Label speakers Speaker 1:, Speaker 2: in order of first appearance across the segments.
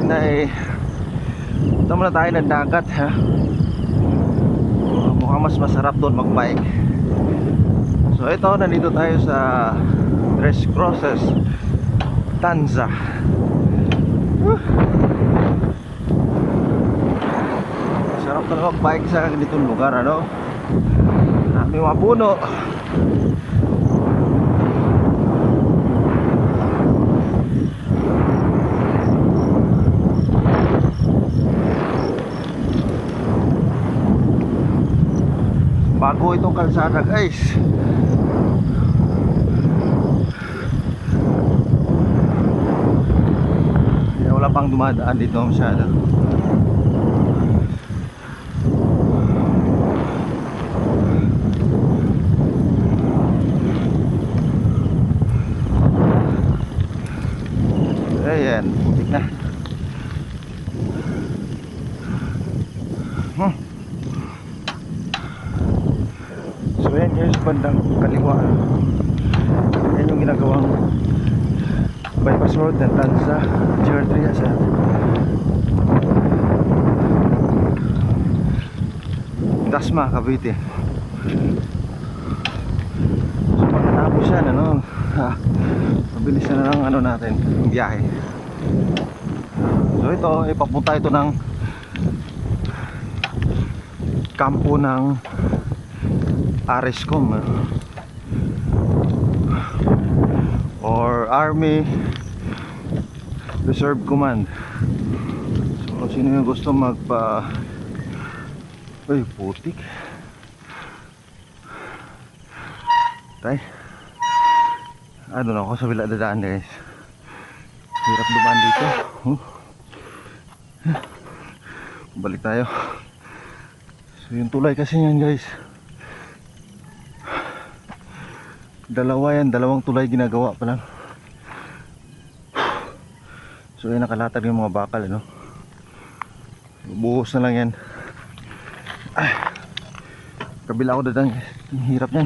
Speaker 1: natin ay punta muna tayo ng dagat, ha? Mukhang mas masarap doon magbike. So ito, nandito tayo sa Tres Crosses, Tanza. Sarap na magbike sa ganitong lugar, ano? May mga puno. Bago itong kalsada, guys. Kaya wala pang dumadaan dito masyado. Ayan, putik na. So ayan guys, bandang kaliwa. Ayan yung ginagawang bypass road ng Tanza, GR3 sa Dasma, Cavite. So pagkatapos yan, ano, mabilis na lang ano natin, biyahe. So ito, ipapunta ito ng kampo ng ARESCOM or Army Reserve Command. So sino yung gusto magpa... Uy, putik tay. Ano na ako sa bila dadaan, guys. Hirap dumaan dito. Balik tayo. So yung tulay kasi yan, guys, dalawa yan, dalawang tulay ginagawa pa lang. So yan, nakalatag yung mga bakal, ano. Buhos na lang yan. Kabila ako dadaan, guys. Ang hirap yan,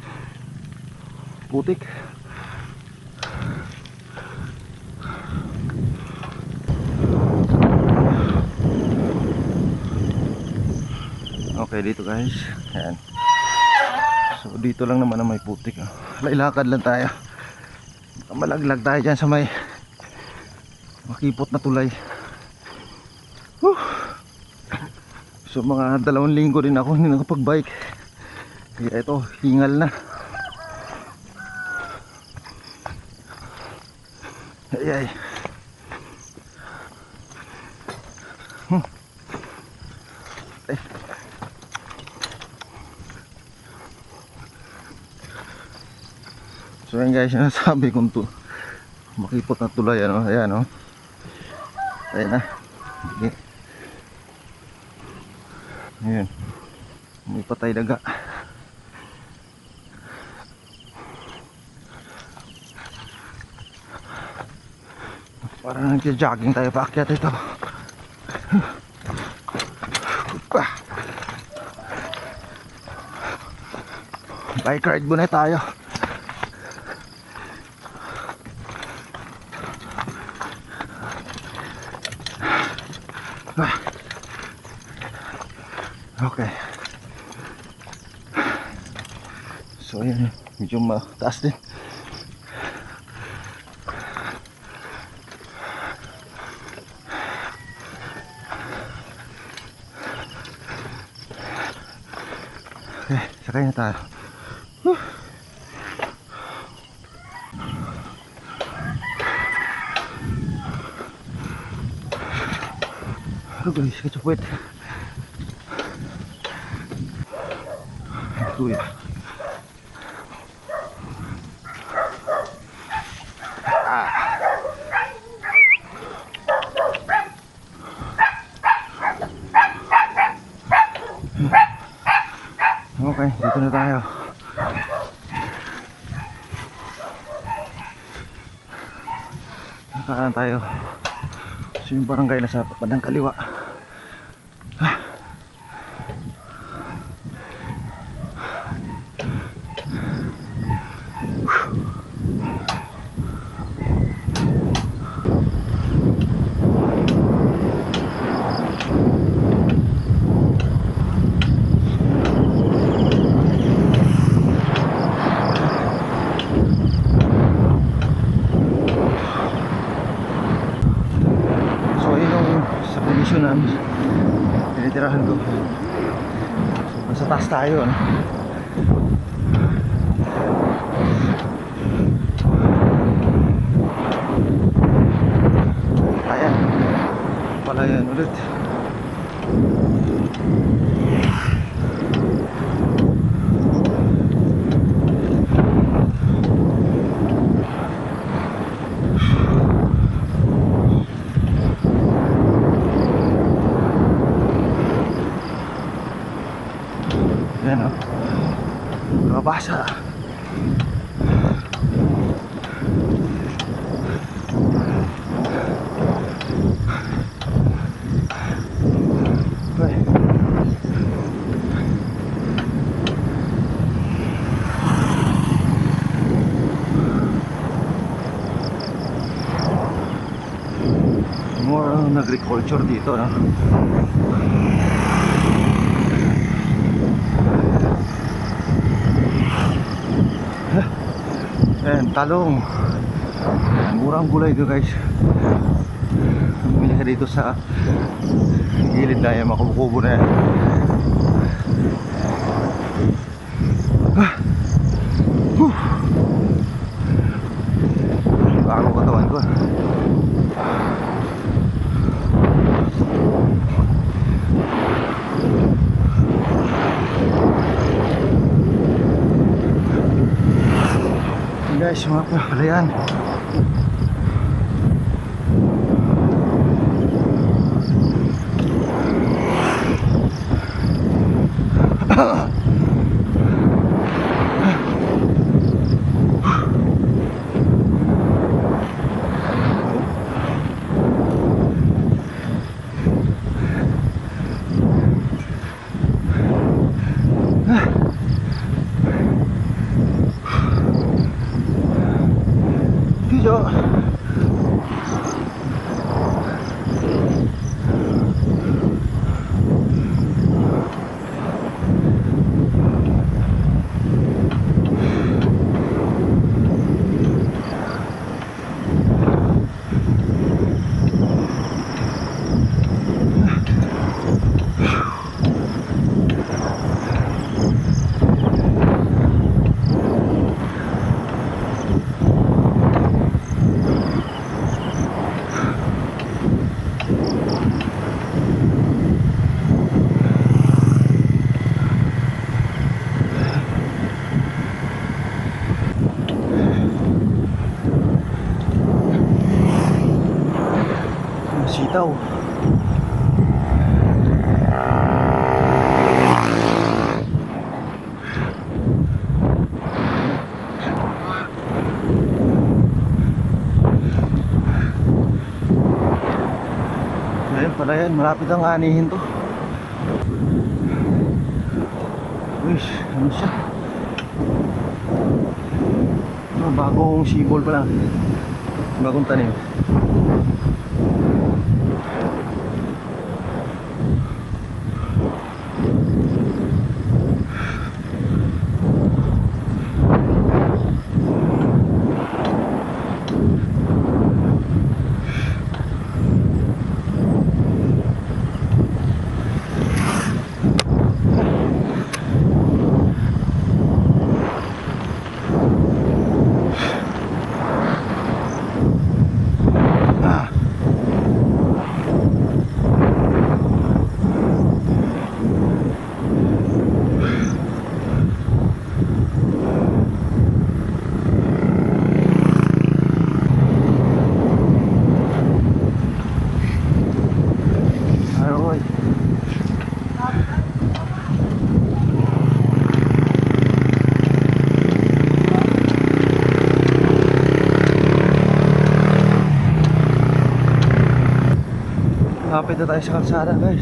Speaker 1: putik. Okay, dito guys. Ayan. So dito lang naman na may putik. Lailakad lang tayo. Malaglag tayo dyan sa may makipot na tulay. So mga 2 linggo din ako hindi nakapag-bike. Kaya ito, hingal na. Ay ay. So yan guys, sinasabi kong makipot na tulay, ano. Ayan, oh. Ayan na. Okay. Ayan. May patay daga. Parang nagja-jogging tayo paakyat ito. Bike ride muna tayo. Okay. So ayan, medyo mataas din. Okay, sakay na tayo. Oh guys, kacupit. Ito ya. Okay, dito na tayo. Nakakaan tayo. So yung barangay na sa bandang kaliwa. tinitirahan ko. Nasa taas tayo, ano? Ayan, palayan ulit. Ayan, oh. Nabasa. Okay. More agriculture dito, no? Ayan, talong. Murang gulay ito, guys. Bumili ka dito sa gilid na yan, makukubo na yan. Bago katawan ko. Guys, mga palayan. Video. Sitaw. Ayun pala yan, malapit ang anihin to. Uy, ano siya? Bagong sibol pa lang. Bagong tanim. Lapit na tayo sa kalsada, guys.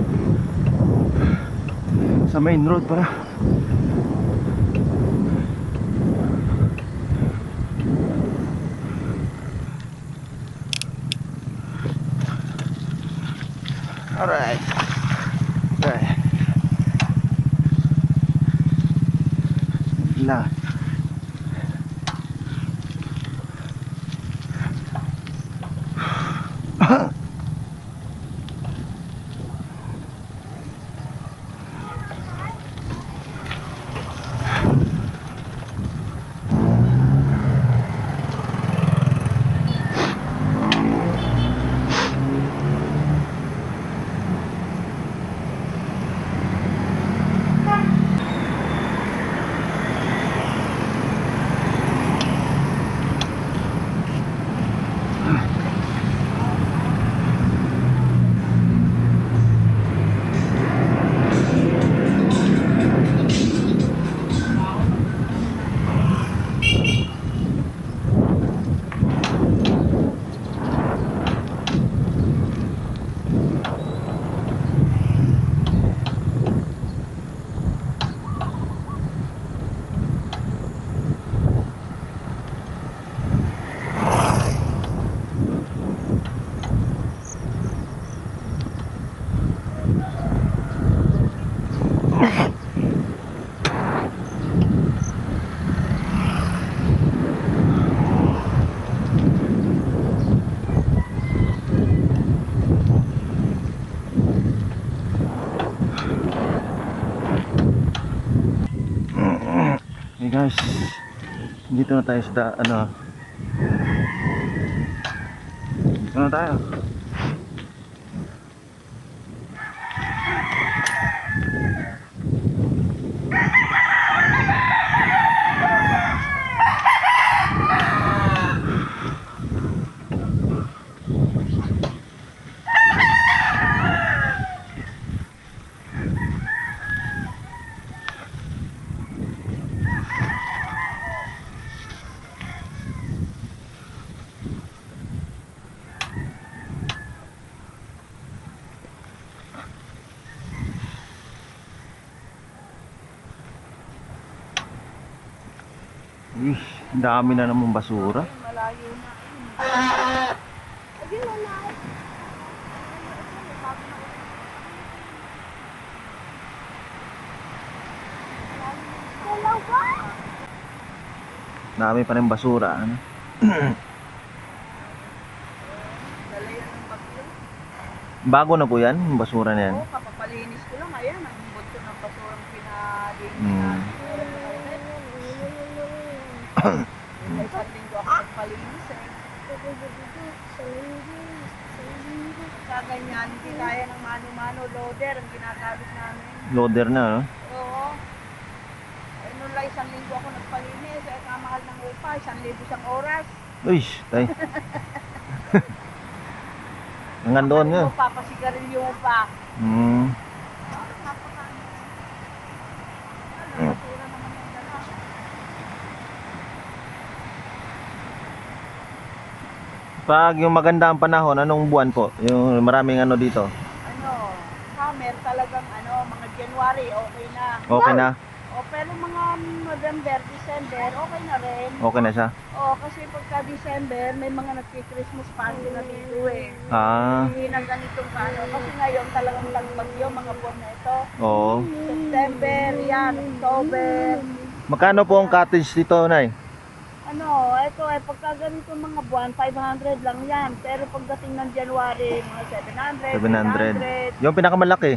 Speaker 1: Sa main road para. Alright. Okay. Lang. Hey guys, dito na tayo sa dito na tayo. Ang dami na namang basura.
Speaker 2: Malayo na.
Speaker 1: Dami pa rin basura, ano?
Speaker 2: Dalayan ng bagyo.
Speaker 1: Bago na po yan, yung basura na yan.
Speaker 2: Oo, kapapalinis ko lang. Ayan, ang bunto ng basurang pinalinis
Speaker 1: Hmm.
Speaker 2: May isang linggo ako nagpalinis eh. Kaganyan, hindi kaya ng mano-mano loader ang ginagamit namin.
Speaker 1: Loader na, no?
Speaker 2: Oo. Eh, noon lang isang linggo ako nagpalinis. Eh, kamahal ng upa, 1,000 isang oras.
Speaker 1: Uy, tay. Hanggang doon nga.
Speaker 2: Papasigarilyo mo pa.
Speaker 1: Hmm. Pag yung maganda ang panahon, anong buwan po? Yung maraming ano dito?
Speaker 2: Ano, summer talagang mga January, okay na.
Speaker 1: Okay na?
Speaker 2: O, pero mga November, December, okay na rin.
Speaker 1: Okay na siya?
Speaker 2: O, kasi pagka December, may mga nagki-Christmas party na dito eh.
Speaker 1: Ah,
Speaker 2: Hindi na ganitong paano. Kasi ngayon talagang tagbagyo, mga buwan na ito.
Speaker 1: oo.
Speaker 2: September, yan, October.
Speaker 1: Magkano po ang cottage dito, Nay?
Speaker 2: Ito eh, pagka ganito mga buwan, 500 lang yan. Pero pagdating ng January, mga 700,
Speaker 1: 700. Yung pinakamalaki?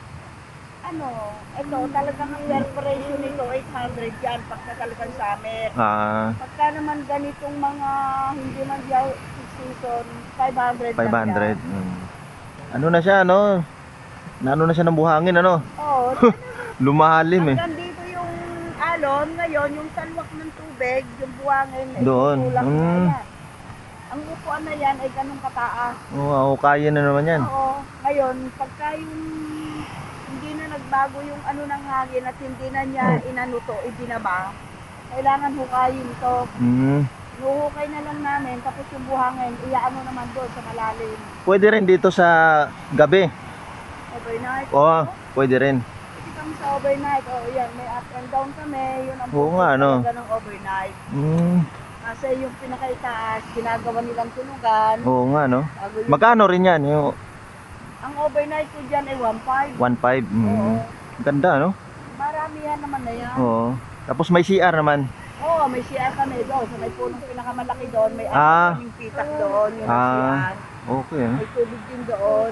Speaker 2: Ito, talagang ang preparation nito, 800 yan, pagka talagang summer.
Speaker 1: Ah,
Speaker 2: Pagka naman ganitong mga hindi man diyaw season, 500 lang
Speaker 1: 500.
Speaker 2: yan.
Speaker 1: Ano na siya, ano? Naano na siya ng buhangin, ano?
Speaker 2: Oo,
Speaker 1: Lumalim eh.
Speaker 2: hanggang dito yung alon, ngayon yung salwak ng tubig, yung buwangin,
Speaker 1: Doon.
Speaker 2: kulang na yan. Ang upuan na yan ay ganun kataas.
Speaker 1: Oo, kaya na naman yan.
Speaker 2: Oo, ngayon, pagka yung hindi na nagbago yung ng hangin at hindi na niya inanuto, ibinaba, kailangan hukayin ito. Nuhukay na lang namin, tapos yung buhangin, iaano naman doon sa malalim.
Speaker 1: Pwede rin dito sa gabi.
Speaker 2: Overnight.
Speaker 1: Oo, pwede rin.
Speaker 2: Kasi kami sa overnight, yan, may up and down kami, yun ang
Speaker 1: Oo nga, ano?
Speaker 2: talaga ng overnight.
Speaker 1: Mm,
Speaker 2: Kasi yung pinakaitaas, ginagawa nilang tulugan.
Speaker 1: oo nga, no?
Speaker 2: Bago yung-
Speaker 1: Magkano rin yan? Yung
Speaker 2: Ang overnight ko dyan ay 1.5.
Speaker 1: 1.5.
Speaker 2: Oo.
Speaker 1: Ganda, no?
Speaker 2: Maramihan naman na yan.
Speaker 1: Oo. Tapos may CR naman.
Speaker 2: Oo, may CR kami doon. So may punong pinakamalaki doon. May
Speaker 1: Ah.
Speaker 2: kaming pitak doon. Yun ang
Speaker 1: Ah.
Speaker 2: CR.
Speaker 1: Okay, ah.
Speaker 2: May tubig din doon.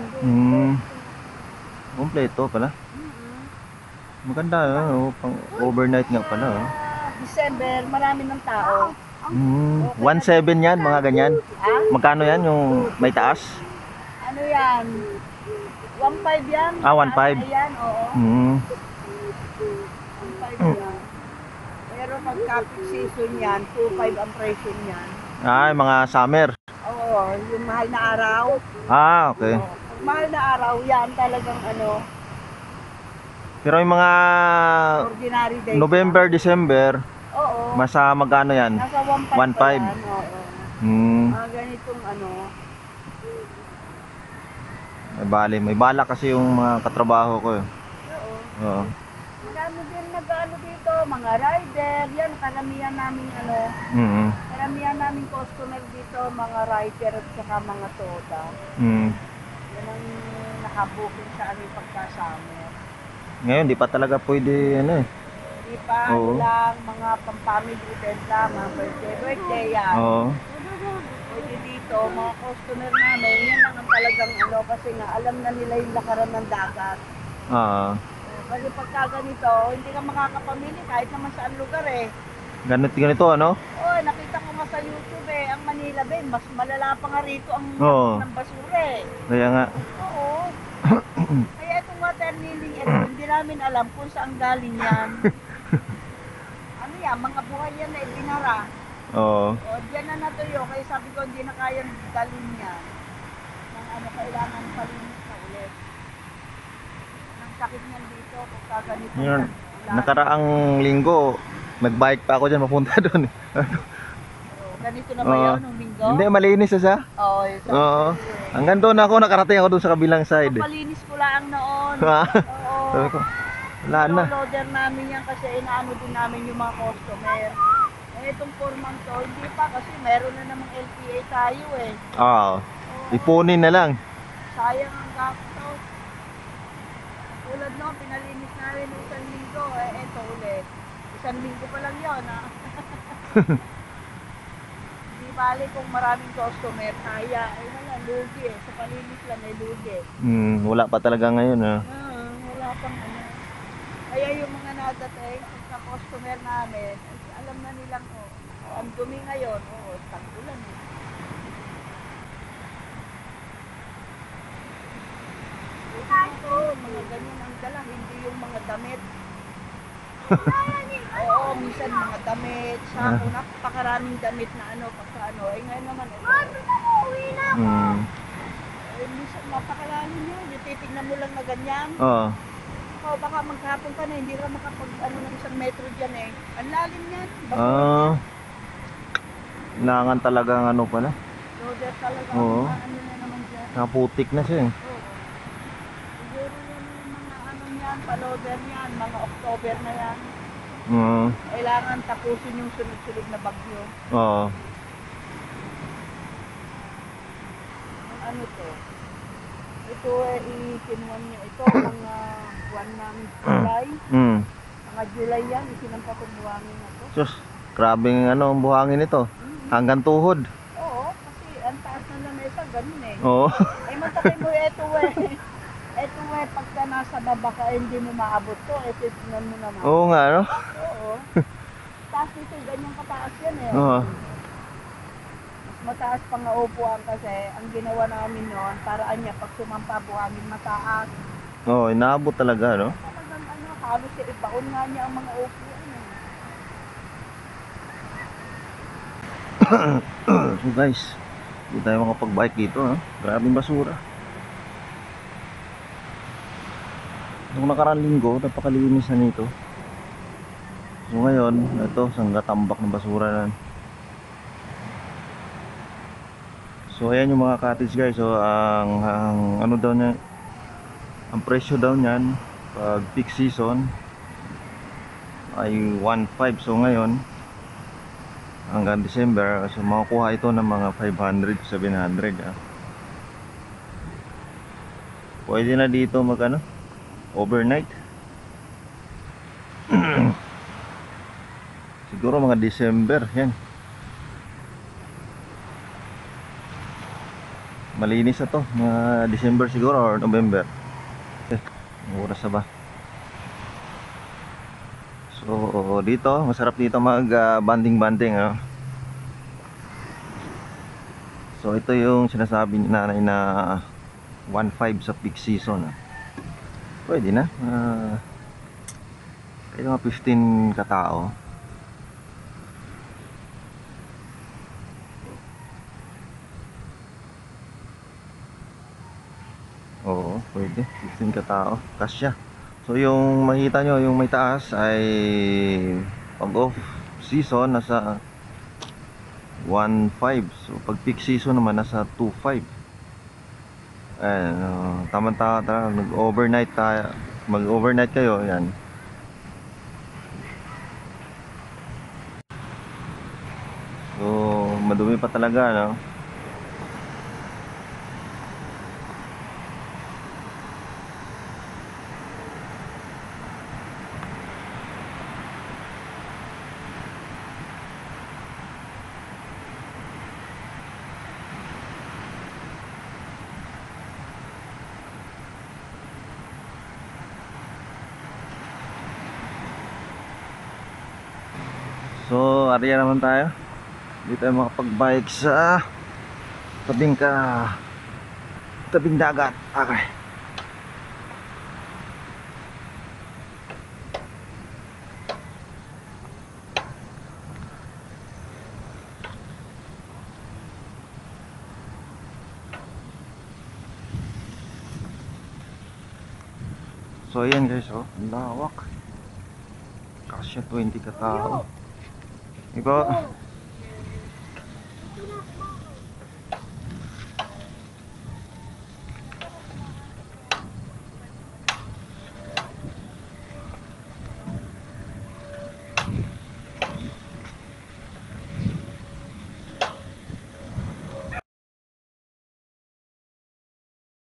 Speaker 1: Kompleto pala.
Speaker 2: Mm-mm.
Speaker 1: Maganda, no? Pang overnight nga pala, oh.
Speaker 2: December, marami ng tao.
Speaker 1: 1.7 yan, mga ganyan.
Speaker 2: Ha?
Speaker 1: Magkano yan, yung may taas?
Speaker 2: Ano yan? 1.5 yan.
Speaker 1: Ah, 1.5.
Speaker 2: Ayan, oo. 1.5 yan. Pero pagka peak season yan, 2.5 ang presyo yan.
Speaker 1: Ah, yung mga summer.
Speaker 2: Oo, yung mahal na araw.
Speaker 1: Ah, okay.
Speaker 2: Oo. Pag mahal na araw, yan talagang
Speaker 1: Pero yung mga
Speaker 2: ordinary days.
Speaker 1: November, December,
Speaker 2: Oo.
Speaker 1: masa magkano yan?
Speaker 2: Nasa 1.5
Speaker 1: 1.5.
Speaker 2: pa yan, oo. Mga ganitong
Speaker 1: May bala kasi yung mga katrabaho ko. Eh.
Speaker 2: Oo.
Speaker 1: Oo.
Speaker 2: Marami din nag-ano dito, mga rider, yan, karamihan namin karamihan namin customer dito, mga rider at saka mga soda. Yan ang nakabuking sa aming pagkasama.
Speaker 1: Ngayon, di pa talaga pwede, ano eh.
Speaker 2: Di pa,
Speaker 1: Oo.
Speaker 2: lang, mga pang-family event lang, mga birthday yan.
Speaker 1: Oo.
Speaker 2: Pwede dito, mga customer namin, yan lang ang talagang ano, kasi nga, alam na nila yung lakaran ng dagat.
Speaker 1: Ah,
Speaker 2: Kasi pagka ganito, hindi ka makakapamili kahit naman saan lugar eh.
Speaker 1: ganito, ano?
Speaker 2: Oh, nakita ko nga sa YouTube eh, ang Manila Ben, mas malala pa nga rito ang
Speaker 1: Oo.
Speaker 2: ng basura eh.
Speaker 1: Kaya nga.
Speaker 2: Oo. Kaya itong water kneeling, ito, hindi namin alam kung saan galing yan. Ano yan, mga buhay yan na ibinara.
Speaker 1: Oo.
Speaker 2: O, diyan na natuyo, kaya sabi ko hindi na kayang dalhin niya. Nang ano, kailangan palinis na ulit. Ang sakit niyan dito, kung kaganito
Speaker 1: Yun.
Speaker 2: yan.
Speaker 1: Nakaraang linggo, nagbike pa ako dyan mapunta doon.
Speaker 2: Ganito na ba yun, nung linggo?
Speaker 1: Hindi, malinis na siya.
Speaker 2: Oo, yung
Speaker 1: Oo. Hanggang doon ako, nakarating ako doon sa kabilang side.
Speaker 2: Kapalinis ko lang noon.
Speaker 1: Ha?
Speaker 2: Oo.
Speaker 1: Sabi ko, wala na.
Speaker 2: Loader namin yan kasi inaano din namin yung mga customer. Eh, itong foreman to, hindi pa kasi meron na namang LPA tayo eh.
Speaker 1: Oo. Ipunin na lang.
Speaker 2: Sayang ang gastos. Tulad no, pinalinis namin ng isang linggo. Eh, eto ulit. Isang linggo pa lang yun, ha? Di bali kung maraming customer, kaya, ay wala, lugi eh. Sa palinis lang may lugi.
Speaker 1: Wala pa talaga ngayon.
Speaker 2: Wala pang ano. Kaya yung mga nadatay sa customer namin, alam na nilang, ang dumi ngayon, tag-ulan eh. Mga ganyan ang dala, hindi yung mga damit. Oo, minsan mga damit, sako, napakaraming damit na ano, pagka ano. Eh ngayon naman, minsan napakalalim yun, yung titignan mo lang na ganyan.
Speaker 1: Oo.
Speaker 2: Baka maghapon ka na, hindi ka makapag ano ng isang metro dyan eh. Ang lalim yan.
Speaker 1: Kailangan talagang ano pala.
Speaker 2: Loader talaga.
Speaker 1: Oo.
Speaker 2: Ano na naman dyan.
Speaker 1: Naputik na siya eh.
Speaker 2: Oo. Siguro yan yung mga ano yan, pa-loader yan, mga October na yan. Kailangan tapusin yung sunod-sunod na bagyo.
Speaker 1: Oo.
Speaker 2: Ano to? Ito ikinuha niya ito, mga buwan ng July. Mga July yan, isinampa kong buwangin na to.
Speaker 1: Sus, grabing ano ang buhangin ito. Hanggang tuhod.
Speaker 2: Oo, kasi ang taas na lamesa, ganun eh.
Speaker 1: Oo.
Speaker 2: Ay, matakay mo ito eh. Ito eh, pagka nasa baba ka, hindi mo maabot to. Tignan mo naman.
Speaker 1: Oo nga, no?
Speaker 2: Oo. Taas nito, ganyan kataas yan eh.
Speaker 1: Oo.
Speaker 2: Mas mataas pa nga upuan kasi ang ginawa namin noon, paraan niya pag sumampa buhangin mataas.
Speaker 1: Oo, inaabot talaga, no?
Speaker 2: Talagang ano, halos ibaon nga niya ang mga upuan eh.
Speaker 1: So guys, hindi tayo makapag-bike dito, ha? Grabing basura. Nung nakaraan linggo, napakalinis na nito. So ngayon, ito, sanggatambak ng basura na. So ayan yung mga cottage guys. So ang ano daw niya, ang presyo daw niyan pag peak season ay 1.5. So ngayon hanggang December, so makukuha ito ng mga 500 to 700. Pwede na dito mag ano, overnight. Siguro mga December yan. Malinis na to, mga December siguro or November. Oras na ba? So dito, masarap dito mag banding-banding, ano? So ito yung sinasabi ni nanay na 1.5 sa peak season. Pwede na. Kaya mga 15 katao. Oo, pwede. 15 katao. Kasya. So yung makita nyo, yung may taas ay pag off season nasa 1.5. So pag peak season naman nasa 2.5. Ayan, tama-tama, mag-overnight tayo. Mag-overnight kayo, ayan. So madumi pa talaga, no? So, ariya naman tayo. Hindi tayo makapag-bike sa tabing dagat. Okay. So ayan guys, oh, ang lawak. Kasya 20 katao. Ikaw,